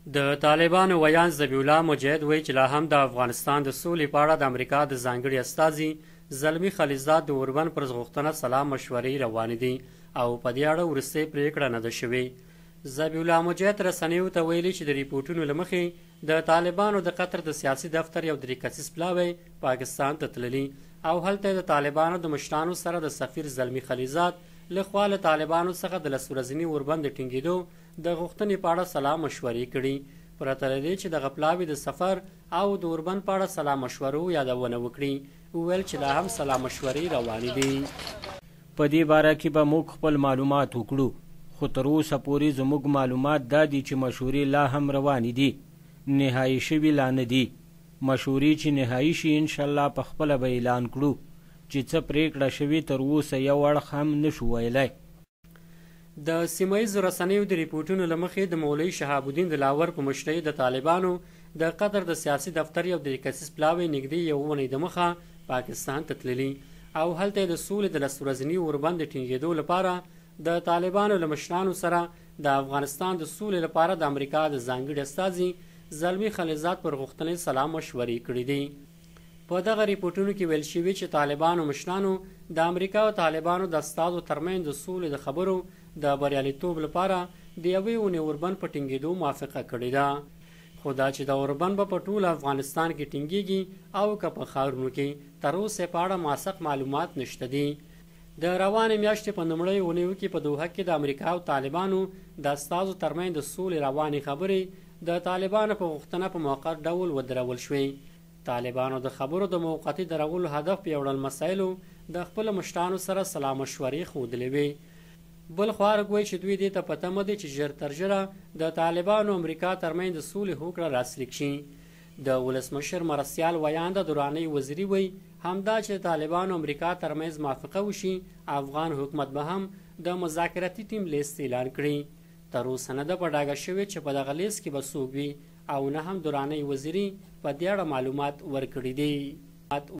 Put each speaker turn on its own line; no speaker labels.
د طالبانو ویان ذبیح الله مجاهد وایي چې لا هم د افغانستان د سولې په اړه د امریکا د ځانګړي استازي زلمي خلیزاد د اوربند پر غوښتنه سلا مشورې روانې دي او په دې اړه وروستۍ پرېکړه نه ده شوې. ذبیح الله مجاهد رسنیو ته ویلي چې د ریپورټونو له مخې د طالبانو د قطر د سیاسي دفتر یو 3 کسیز پلاوی پاکستان ته تللي او هلته د طالبانو د مشرانو سره د سفیر زلمي خلیزاد لخوا له طالبانو څخه د 10 ورځني اوربند د ټینګېدو د غوښتنې په اړه سلا مشورې کړي، پرته له دې چې دغه پلاوي د سفر او د اوربند په اړه سلا مشورو یادونه وکړي. وویل چې لا هم سلا مشورې روانې دي.
په دې باره کې به موږ خپل معلومات وکړو، خو تر اوسه پورې زموږ معلومات دا دي چې مشورې لا هم روانې دي، نهایي شوي لا نه دي. مشورې چې نهایي شي انشاءالله په خپله به اعلان کړو چې څه پرېکړه شوې تر اوسه یو اړخ هم نشو ویلی.
د سیمهیزو رسنیو د ریپورټونو له مخې د مولوي شهاب الدین د لاور په مشرۍ د طالبانو د قطر د سیاسي دفتر یو 3 کسیز پلاوی نږدې یوه اونۍ د مخه پاکستان ته تللي او هلته د سولې د 10 ورځني اوربند د ټینګېدو لپاره د طالبانو له مشرانو سره د افغانستان د سولې لپاره د امریکا د ځانګړي استازي زلمي خلیزاد پر غوښتنې سلا مشورې کړي دي. په دغه ریپورټونو کې ویل شوي چې طالبانو مشرانو د امریکا او طالبانو د استازو ترمنځ د سولې د خبرو د بریالیتوب لپاره د یوې اونۍ اوربند په ټینګېدو موافقه کړې ده، خو دا چې د اوربند به په ټول افغانستان کې ټینګېږي او که په ښارونو کې تر اوسه په اړه موثق معلومات نشته دي. د روانې میاشتې په لومړیو اونیو کې په دوحه کې د امریکا او طالبانو د استازو ترمنځ د سولې روانې خبرې د طالبانو په غوښتنه په موقت ډول ودرول شوې. طالبانو د خبرو د موقتي درولو هدف په یو ډول مسایلو د خپلو مشرانو سره سلا مشورې ښودلې وې. بل خوا ارګ چې دوی دې ته په تمه دي چې ژر تر ژره د طالبانو امریکا ترمنځ د سولې هوکړه راسلیک شي. د ولسمشر مرستیال ویانده دراني وزیري وایي همدا چې طالبانو امریکا ترمنځ موافقه وشي افغان حکومت به هم د مذاکراتي ټیم لیست اعلان کړي. تر اوسه نه ده په ډاګه شوې چې په دغه لیست کې به څوک وي او نه هم دراني وزیري په دې اړه معلومات ورکړي دي.